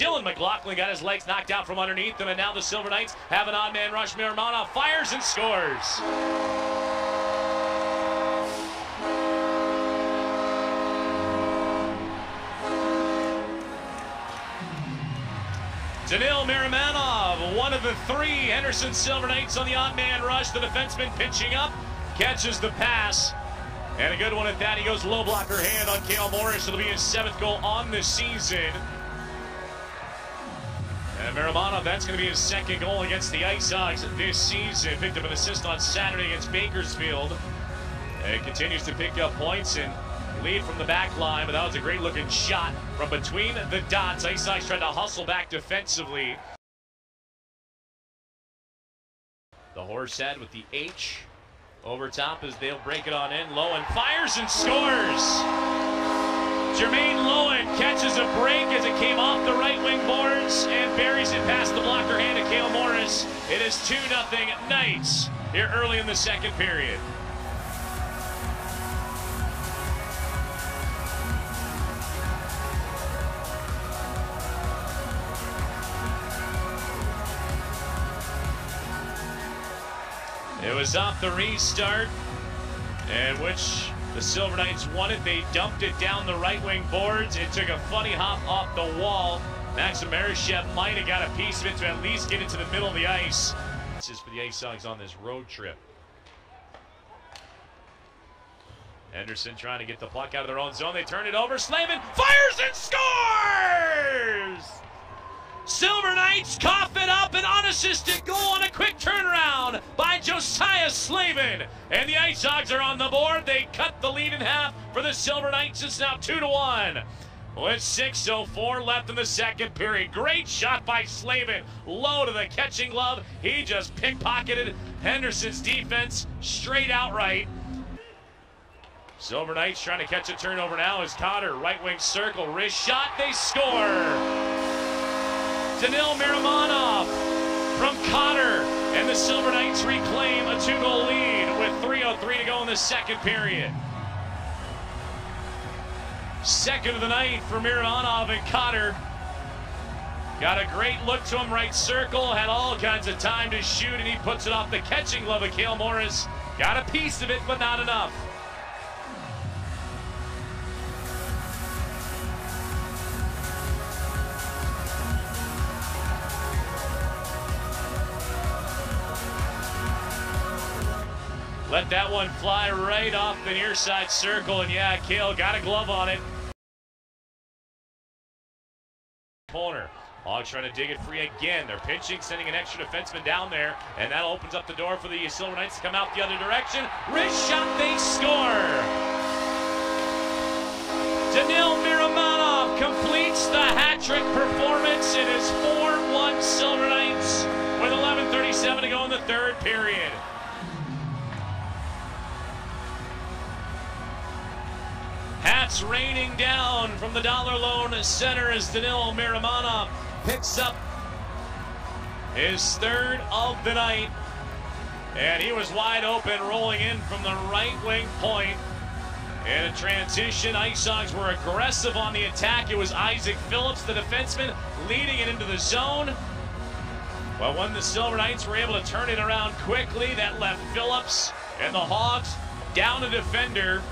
Dylan McLaughlin got his legs knocked out from underneath him, and now the Silver Knights have an odd man rush. Miromanov fires and scores. Daniil Miromanov, one of the three Henderson Silver Knights on the odd man rush. The defenseman pitching up, catches the pass, and a good one at that. He goes low blocker hand on Cale Morris. It'll be his 7th goal on the season. And Miromanov, that's going to be his 2nd goal against the Ice Hogs this season. Picked up an assist on Saturday against Bakersfield. And continues to pick up points and lead from the back line, but that was a great looking shot from between the dots. Ice Hogs tried to hustle back defensively. The Horsehead with the H over top as they'll break it on in. Loewen fires and scores. Jermaine Loewen catches a break as it came off the right wing boards and buries it past the blocker hand to Cale Morris. It is 2-0 Knights here early in the 2nd period. It was off the restart, and which the Silver Knights wanted. They dumped it down the right wing boards. It took a funny hop off the wall. Maxim Mereshchev might have got a piece of it to at least get it to the middle of the ice. This is for the Ice Hogs on this road trip. Henderson trying to get the puck out of their own zone. They turn it over. Slavin fires and scores! Silver Knights cough it up, an unassisted goal on a quick turnaround by Josiah Slavin. And the Ice Hogs are on the board. They cut the lead in half for the Silver Knights. It's now 2-1. With 6:04 left in the 2nd period. Great shot by Slavin. Low to the catching glove. He just pickpocketed Henderson's defense straight outright. Silver Knights trying to catch a turnover now as Cotter, right wing circle, wrist shot, they score. Daniil Miromanov from Cotter, and the Silver Knights reclaim a 2-goal lead with 3:03 to go in the 2nd period. 2nd of the night for Miromanov and Cotter. Got a great look to him, right circle, had all kinds of time to shoot, and he puts it off the catching glove of Cale Morris. Got a piece of it, but not enough. Let that one fly right off the near side circle, and yeah, Cale got a glove on it. Corner. Hogs trying to dig it free again. They're pinching, sending an extra defenseman down there, and that opens up the door for the Silver Knights to come out the other direction. Wrist shot, they score! Daniil Miromanov completes the hat-trick performance. It is 4-1 Silver Knights with 11:37 to go in the 3rd period. Hats raining down from the Dollar Loan Center as Daniil Miromanov picks up his 3rd of the night. And he was wide open, rolling in from the right wing point. In a transition, Ice Hogs were aggressive on the attack. It was Isaac Phillips, the defenseman, leading it into the zone. But when the Silver Knights were able to turn it around quickly, that left Phillips and the Hogs down a defender.